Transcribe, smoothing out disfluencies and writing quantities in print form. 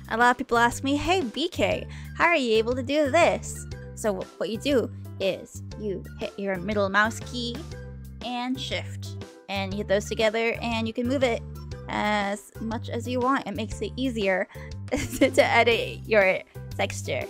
A lot of people ask me, hey BK, how are you able to do this? So what you do is you hit your middle mouse key and shift, and you hit those together and you can move it as much as you want. It makes it easier to edit your texture.